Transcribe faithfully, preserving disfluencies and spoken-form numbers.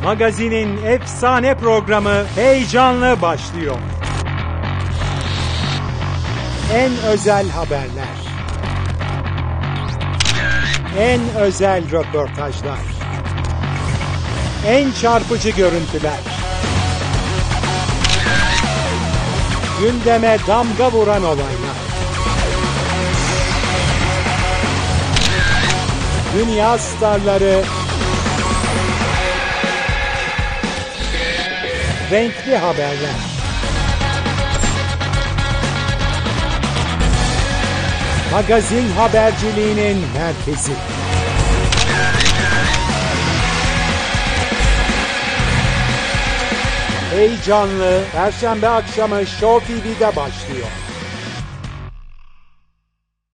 Magazinin efsane programı Hey Canlı başlıyor. En özel haberler, en özel röportajlar, en çarpıcı görüntüler, gündeme damga vuran olaylar, dünya starları, renkli haberler. Magazin haberciliğinin merkezi. Hey Canlı, Perşembe akşamı Show T V'de başlıyor.